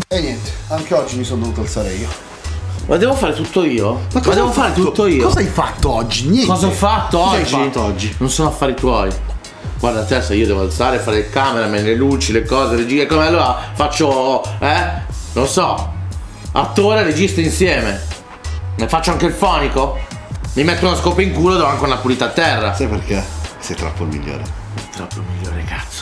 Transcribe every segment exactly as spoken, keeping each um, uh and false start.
E niente, anche oggi mi sono dovuto alzare io. Ma devo fare tutto io? Ma, Ma devo fare tutto io? Cosa hai fatto oggi? Niente. Cosa ho fatto cosa oggi? Hai fatto oggi? Non sono affari tuoi. Guarda te, se io devo alzare, fare il cameraman, le luci, le cose, regia, come allora faccio, eh? Non so, attore e regista insieme. Ne faccio anche il fonico? Mi metto una scopa in culo, devo anche una pulita a terra. Sai perché? Sei troppo il migliore. Troppo il migliore, cazzo.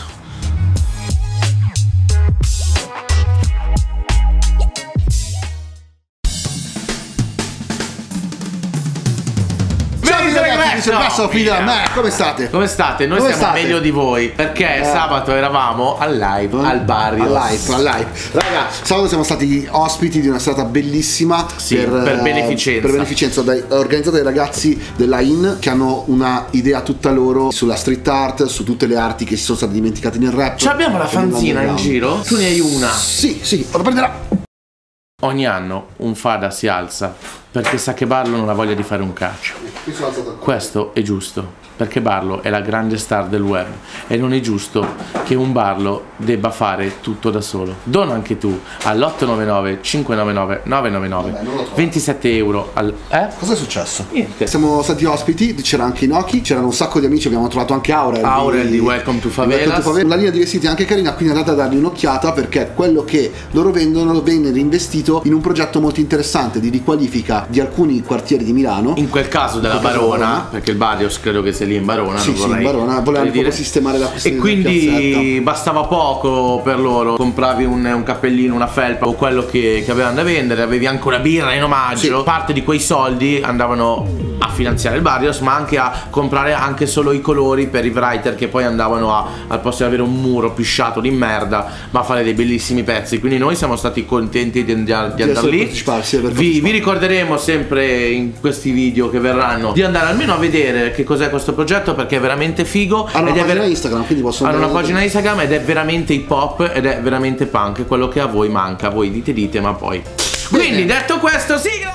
Passo figlia da me, come state? Come state? Noi come siamo state? meglio di voi perché eh. sabato eravamo al live, al Barrio. Al live, al live. Raga, sabato siamo stati ospiti di una serata bellissima sì, per, per beneficenza. Per beneficenza dai, organizzata dai ragazzi della I N che hanno una idea tutta loro sulla street art, su tutte le arti che si sono state dimenticate nel rap. Ci abbiamo la fanzina in giro? Tu ne hai una? Sì, sì, vado a prenderla. Ogni anno un fada si alza perché sa che Barlo non ha voglia di fare un caccio. Questo è giusto, perché Barlo è la grande star del web e non è giusto che un Barlo debba fare tutto da solo. Dona anche tu all'otto nove nove cinque nove nove nove nove nove ventisette euro al... Eh? Cosa è successo? Niente. Siamo stati ospiti, c'era anche Inoki, c'erano un sacco di amici, abbiamo trovato anche Aurel. Aurel di, di Welcome to Favelas. La linea di vestiti è anche carina, quindi andate a dargli un'occhiata perché quello che loro vendono viene reinvestito in un progetto molto interessante di riqualifica di alcuni quartieri di Milano. In quel caso della Barona, Barona, perché il Barrios credo che sia lì in Barona. Sì, non sì, vorrei, in Barona, volevano proprio sistemare la questione. E quindi bastava poco per loro, compravi un, un cappellino, una felpa o quello che, che avevano da vendere, avevi anche una birra in omaggio. Sì. Parte di quei soldi andavano a finanziare il Barrios, ma anche a comprare anche solo i colori per i writer che poi andavano a, al posto di avere un muro pisciato di merda, ma a fare dei bellissimi pezzi. Quindi noi siamo stati contenti di, di, di andare lì. Sì, vi, vi ricorderemo sempre in questi video che verranno di andare almeno a vedere che cos'è questo progetto, perché è veramente figo. Hanno ed una è pagina Instagram, quindi possono hanno una pagina Instagram ed è veramente hip hop ed è veramente punk, quello che a voi manca. Voi dite dite ma poi bene. Quindi detto questo, sigla!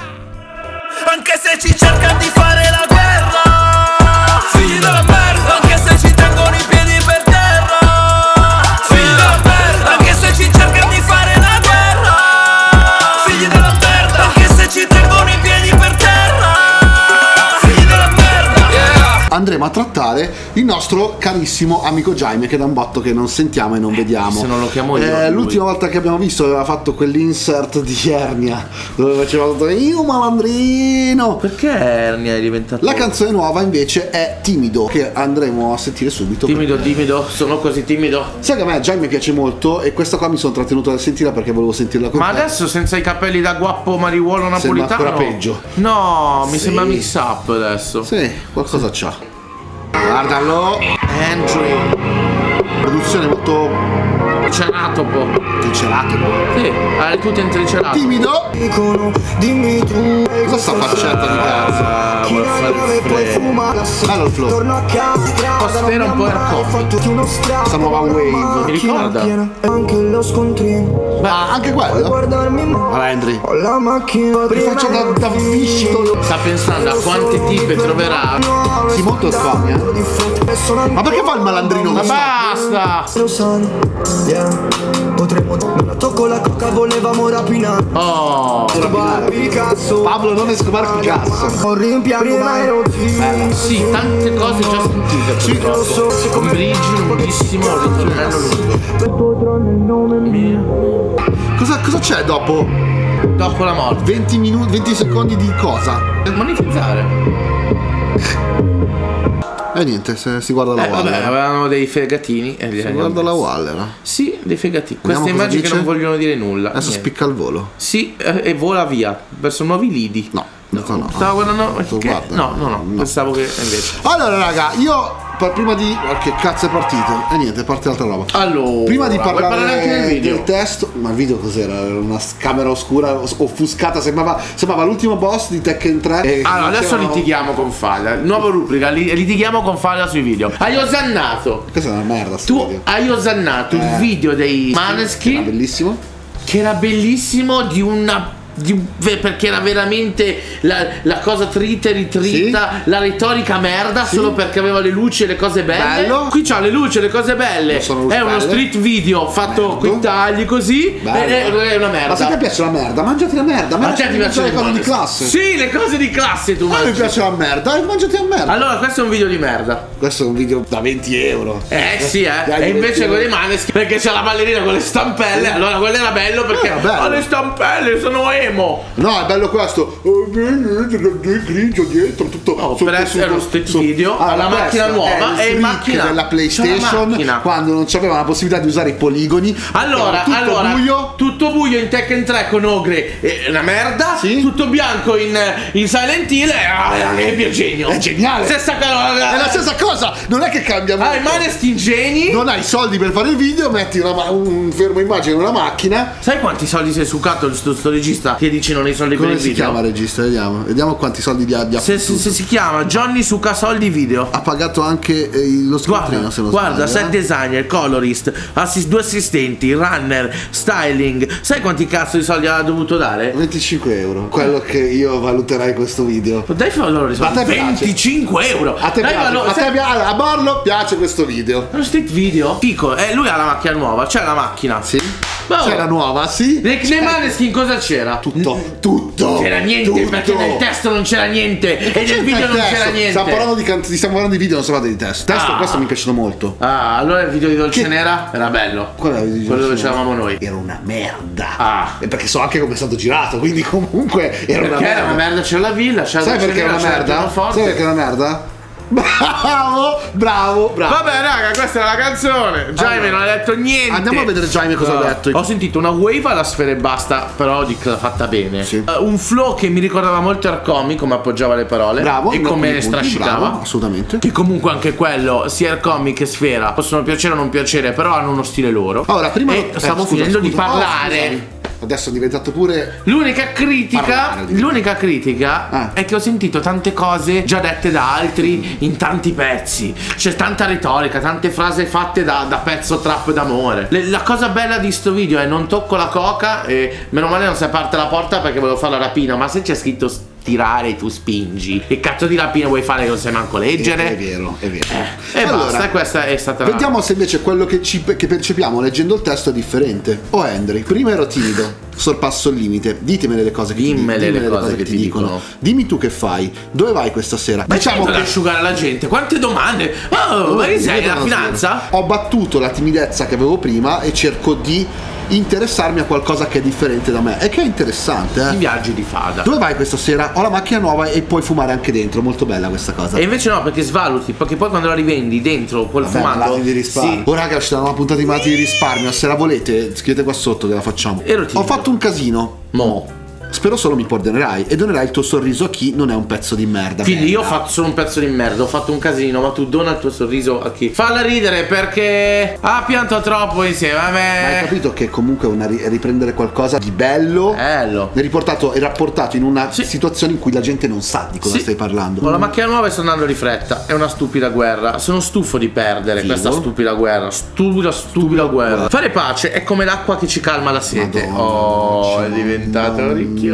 Anche se ci cercano di fare la guerra, figli della merda. Anche se ci tengono i piedi per terra, figli della merda. Anche se ci cercano di fare la guerra, figli della merda. Anche se ci tengono i piedi per terra, figli della merda, yeah. Andremo a trattare il nostro carissimo amico Jaime, che da un botto che non sentiamo e non vediamo. Se non lo chiamo io, eh, l'ultima volta che abbiamo visto aveva fatto quell'insert di Ernia dove faceva tutto io malandrino. Perché Ernia è diventato? La canzone nuova invece è Timido, che andremo a sentire subito. Timido, perché... timido, sono così timido. Sai che a me Jaime piace molto e questa qua mi sono trattenuto a sentirla perché volevo sentirla con Ma te. adesso senza i capelli da guappo mariuolo napolitano sembra ancora peggio. No, mi sì. sembra mix up adesso. Sì, qualcosa c'ha. Guardalo, Andrew. Produzione molto triceratopo. Triceratopo? Sì, hai tutto in triceratopo. Timido. Dimmi tu. Cosa sta faccetta di cazzo? Ah, vuol fare il bello il flow. Un po' sfera, un po' aircoffee. Questa nuova wave. Mi ricorda? Beh, anche quello? Vabbè, Andri. Per faccia da, da viscito. Sta pensando a quante tipe troverà. Sì, molto sfami, eh. Ma perché fa il malandrino? Ma basta! Potremmo la tocco la coca, volevamo rapinare. Oh, Pablo non è Escobar Picasso. Beh, sì, tante cose già sentite. Sì, un bridge lunghissimo, un ritornello lungo. Cosa, cosa c'è dopo? Dopo la morte? venti minuti, venti secondi di cosa? Monetizzare. E niente, se si guarda la eh, Waller. Vabbè, avevano dei fegatini e si guarda la Waller. Sì, dei fegatini. Queste immagini che non vogliono dire nulla. Adesso niente. Spicca al volo. Sì, e vola via verso nuovi lidi. No, no, no. Stavo guardando. Guarda, no, no, no, no. Pensavo che invece. Allora, raga, io prima di. Che cazzo è partito? E niente, parte l'altra roba. Allora, prima di parlare, parlare anche del video. del testo. Ma il video cos'era? Era una camera oscura, offuscata. Sembrava, sembrava l'ultimo boss di Tekken tre. E allora, adesso litighiamo con Falla. Nuova rubrica, litighiamo con Falla sui video. Hai osannato. Questa è una merda. Tu video. hai osannato eh. il video dei Maneskin. Era bellissimo. Che era bellissimo di una di, perché era veramente la, la cosa trita e ritrita, sì. la retorica merda, sì. solo perché aveva le luci e le cose belle. Bello. Qui c'ha le luci e le cose belle. È uno belle. street video fatto con i tagli così. Bello. È una merda. Ma se ti piace la merda, mangiati la merda. Ma te ti piacciono le cose di classe? Sì, le cose di classe tu mangi. A me piace la merda, e mangiati la merda. Allora, questo è un video di merda. Questo è un video da venti euro. Eh sì, eh. Dai, e invece quelli Maneskin, perché c'è la ballerina con le stampelle. Sì. Allora quello era bello perché ha le stampelle, sono emo. No, è bello questo. Grigio dietro, tutto. No, per essere uno street video, ah, la macchina nuova è il macchina della PlayStation quando non c'aveva la possibilità di usare i poligoni. Allora, tutto allora, buio. tutto buio in Tekken tre con Ogre, è una merda. Sì? Tutto bianco in, in Silent Hill è la nebbia, genio. È geniale. Stessa cosa. È la stessa cosa. Non è che cambia molto. Ah, i Maneskin geni. Non hai soldi per fare il video, metti una, un fermo immagine, una macchina. Sai quanti soldi si è succato il sto, sto regista che dice non hai soldi Come per il video? Come si chiama regista? Vediamo. Vediamo quanti soldi gli abbia. Se, se, se si chiama Johnny Succa Soldi Video. Ha pagato anche eh, lo scontrino, se non Guarda, sbaglio, set designer, colorist, assist, due assistenti, runner, styling. Sai quanti cazzo di soldi ha dovuto dare? venticinque euro. Quello che io valuterai questo video. Dai valore, a te venticinque euro. A te Dai piace, valore, a, te, a Borlo piace questo video. Lo street video? Fico, eh, lui ha la macchina nuova, c'è la macchina. Sì. Oh. C'era nuova, sì. Nei, nei Maneskin cosa c'era? Tutto, tutto. C'era niente, tutto. perché nel testo non c'era niente e nel video non c'era niente. Stiamo parlando di, can- stiamo parlando di video, non stiamo parlando di testo. Testo, ah. questo mi è piaciuto molto. Ah, allora il video di Dolce che... Nera era bello. Qual era il video di Quello dove c'eravamo noi. Era una merda. Ah. E perché so anche come è stato girato, quindi comunque era perché una merda. Era una merda, c'era la villa, c'era Sai perché era una merda? Sai perché era una merda? Bravo, bravo, bravo. Vabbè, raga, questa era la canzone. Jaime allora, non ha detto niente. Andiamo a vedere Jaime cosa no. ha detto. Ho sentito una wave alla sfera e basta, però di fatta bene. Sì. Uh, un flow che mi ricordava molto Aircomic, come appoggiava le parole. Bravo. E come strascicava. Bravo, assolutamente. Che comunque anche quello, sia Aircomic che Sfera, possono piacere o non piacere, però hanno uno stile loro. Allora, prima e eh, stavo scusa, finendo scusa. di parlare. Oh, adesso è diventato pure l'unica critica l'unica critica ah. è che ho sentito tante cose già dette da altri in tanti pezzi. C'è tanta retorica, tante frasi fatte da, da pezzo trap d'amore. Le, la cosa bella di sto video è non tocco la coca e meno male non si è aperta la porta perché volevo fare la rapina, ma se c'è scritto tirare tu spingi, che cazzo di rapina vuoi fare che non sai manco leggere? È, è vero, è vero. Eh, e allora, basta, questa è stata vediamo la... se invece quello che, ci, che percepiamo leggendo il testo è differente. Oh Henry, prima ero timido, sorpasso il limite. Ditemele le cose che, dimmele ti, dimmele le cose che ti dicono. dicono. Dimmi tu che fai, dove vai questa sera? Ma diciamo che asciugare la gente, quante domande. Oh, ma che sei la finanza? Ho battuto la timidezza che avevo prima e cerco di interessarmi a qualcosa che è differente da me e che è interessante. eh. I viaggi di fada. Dove vai questa sera? Ho la macchina nuova e puoi fumare anche dentro, molto bella questa cosa. E invece no, perché svaluti, perché poi quando la rivendi dentro quel Vabbè, fumato di risparmio. Sì. Oh raga, ci danno una puntata di malati di risparmio. Se la volete scrivete qua sotto che la facciamo. Ho fatto un casino. Mo Spero solo mi perdonerai e donerai il tuo sorriso a chi non è un pezzo di merda. Quindi io ho fatto solo un pezzo di merda, ho fatto un casino, ma tu dona il tuo sorriso a chi? Falla ridere perché ha pianto troppo insieme a me. Ma hai capito che comunque è una ri- riprendere qualcosa di bello, bello. È riportato, è rapportato in una sì. situazione in cui la gente non sa di cosa sì. stai parlando. Ho la macchina nuova e sto andando di fretta. È una stupida guerra. Sono stufo di perdere Figo. questa stupida guerra. Stupida, stupida, stupida guerra. guerra. Fare pace è come l'acqua che ci calma la sete. Madonna, oh, è diventato no. ricchio.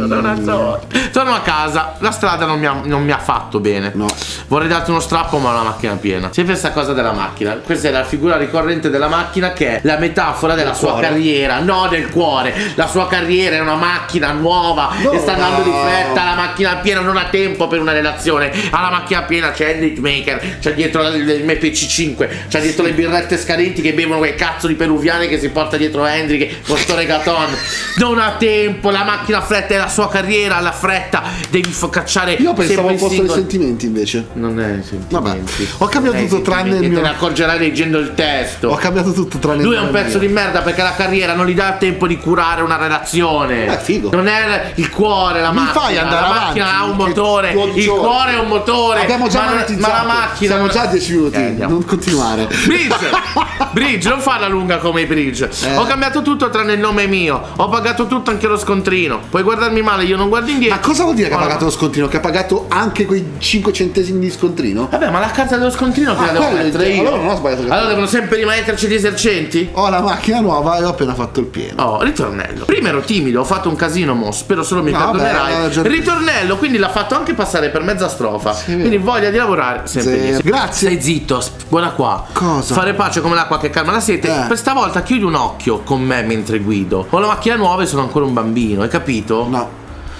Torno a casa, la strada non mi ha, non mi ha fatto bene. No. Vorrei darti uno strappo, ma ho la macchina piena. Sempre questa cosa della macchina. Questa è la figura ricorrente della macchina, che è la metafora della sua cuore. carriera, no del cuore. La sua carriera è una macchina nuova no, e sta andando no. di fretta. La macchina piena non ha tempo per una relazione. Alla macchina piena c'è il hitmaker, c'è dietro il M P C cinque, c'è dietro le birrette scadenti che bevono quei cazzo di peruviani che si porta dietro Henry che con sto reggaeton. Non ha tempo, la macchina fretta è la sua carriera, alla fretta devi cacciare. Io pensavo fossero i sentimenti invece. Non è sentimenti. Vabbè, ho cambiato eh, tutto tranne il mio. Te ne accorgerai leggendo il testo. Ho cambiato tutto tranne Lui il è un pezzo mio. di merda perché la carriera non gli dà tempo di curare una relazione. È figo. Non è il cuore la Mi macchina. fai andare la avanti, macchina ha un motore. Il giorno. cuore è un motore. Abbiamo già ma, monetizzato. ma la macchina. Siamo già a dieci minuti. Eh, non continuare. Please. Bridge, non farla lunga come i Bridge. Eh. Ho cambiato tutto tranne il nome mio. Ho pagato tutto, anche lo scontrino. Puoi guardarmi male, io non guardo indietro. Ma cosa vuol dire che ha Oh, pagato lo scontrino? Che ha pagato anche quei cinque centesimi di scontrino? Vabbè, ma la carta dello scontrino che Ah, la devo quello mettere intendo. io. Allora non ho sbagliato. Allora devono sempre rimetterci gli esercenti? Ho la macchina nuova e ho appena fatto il pieno. Oh, ritornello. Prima ero timido, ho fatto un casino, mo. Spero solo mi No, perdonerai. vabbè, già- Ritornello, quindi l'ha fatto anche passare per mezza strofa. Sì, quindi vero. voglia di lavorare sempre Zero. dieci. Grazie. Stai zitto, sp- guarda qua. Cosa? Fare pace come l'acqua che calma la sete. Eh. Questa volta chiudi un occhio con me mentre guido. Ho la macchina nuova e sono ancora un bambino, hai capito? No.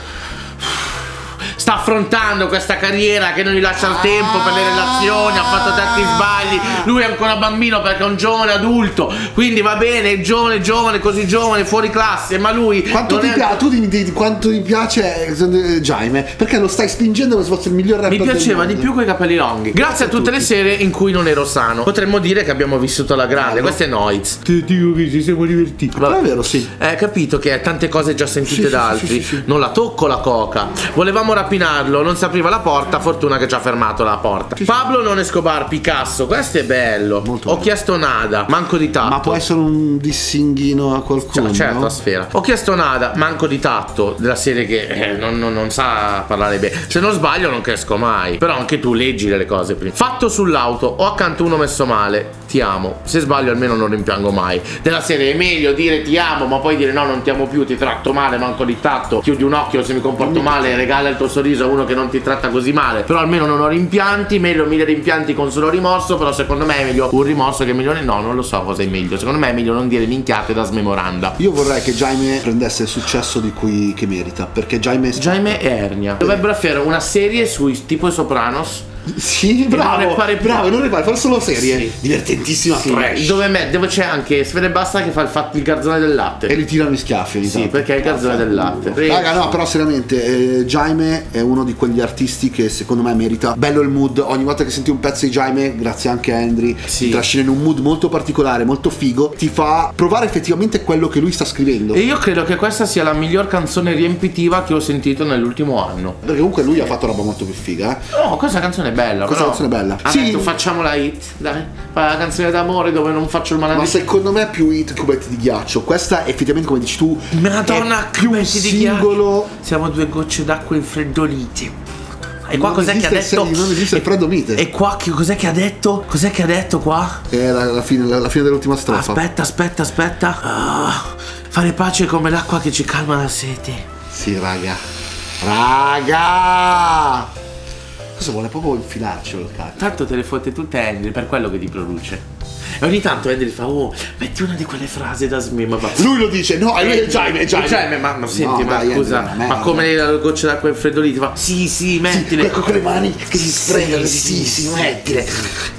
Sta affrontando questa carriera che non gli lascia il tempo per le relazioni, ha fatto tanti sbagli. Lui è ancora bambino perché è un giovane adulto. Quindi va bene, è giovane, giovane, così giovane, fuori classe. Ma lui Quanto non ti è- piace? Tu dimmi di- di quanto ti piace eh, Jaime? Perché lo stai spingendo come se fosse il miglior rapper Mi piaceva del di mondo. più quei capelli lunghi. Grazie a tutte le sere in cui non ero sano. Potremmo dire che abbiamo vissuto alla grande. Questo è Noiz. Ti dico che ci siamo divertiti. Però è vero, sì. Hai capito che tante cose già sentite Sì, da sì, altri. sì, sì, sì. Non la tocco la coca. Volevamo rapinarlo, non si apriva la porta. Fortuna che ci ha fermato la porta. Pablo non Escobar, Picasso. Questo è bello. Molto Ho bello. chiesto nada, manco di tatto. Ma può essere un dissinghino a qualcuno? Cioè, certo, no? a sfera. Ho chiesto nada, manco di tatto, della serie che eh, non, non- non sa parlare bene. Se non sbaglio non cresco mai. Però anche tu leggi le cose prima. Fatto sull'auto, ho accanto uno messo male. Ti amo. Se sbaglio almeno non rimpiango mai. Della serie è meglio dire ti amo, ma poi dire no, non ti amo più, ti tratto male, manco di tatto. Chiudi un occhio se mi comporto male, regala il tuo sorriso a uno che non ti tratta così male. Però almeno non ho rimpianti, meglio mille rimpianti con solo rimorso. Però secondo me è meglio un rimorso che milione. No, non lo so cosa è meglio. Secondo me è meglio non dire minchiate da smemoranda. Io vorrei che Jaime prendesse il successo di cui che merita. Perché Jaime. Jaime e Ernia dovrebbero fare una serie sui tipo i Sopranos. Sì, non bravo. ne pare più. Bravo, non ne pare, fare solo serie. Sì. Divertentissima, Sì, trash. dove, me- dove c'è anche Sfere Basta che fa il, fatto, il garzone del latte. E li tirano i schiaffi ogni Sì, tanto. perché è il garzone del latte. Raga, no, però seriamente, eh, Jaime è uno di quegli artisti che secondo me merita. Bello il mood, ogni volta che senti un pezzo di Jaime, grazie anche a Andri, Sì. ti trascina in un mood molto particolare, molto figo, ti fa provare effettivamente quello che lui sta scrivendo. E io credo che questa sia la miglior canzone riempitiva che ho sentito nell'ultimo anno. Perché comunque lui ha fatto roba molto più figa, eh. No, questa canzone è bella. Questa però. canzone è bella. Ha Sì. detto facciamo la hit, dai. Fa la canzone d'amore dove non faccio il Ma malandro. secondo me è più hit cubetti di ghiaccio. Questa effettivamente, come dici tu, Madonna, è più un cubetti di singolo. Siamo due gocce d'acqua infreddolite. E qua Non cos'è che ha esiste il detto? se- non esiste il freddo mite. E qua che cos'è che ha detto? Cos'è che ha detto qua? È la, la fine, la, la fine dell'ultima strofa. Aspetta, aspetta, aspetta. Ah, fare pace come l'acqua che ci calma la sete. Sì, raga. Raga! Cosa vuole proprio infilarcelo il cazzo? Tanto te le fotte tutte Andri, per quello che ti produce. E ogni tanto Andri fa, oh, metti una di quelle frasi da smema. Ma Lui lo dice, no, è lui è Jaime, è Jaime. Jaime, ma, ma senti, No, ma dai, scusa, Andri, ma merda. come le gocce d'acqua infreddolite? Fa, sì, sì, mettile. Sì, con quelle mani che si Sì, sfregano, sì, sì, sì, sì, mettile.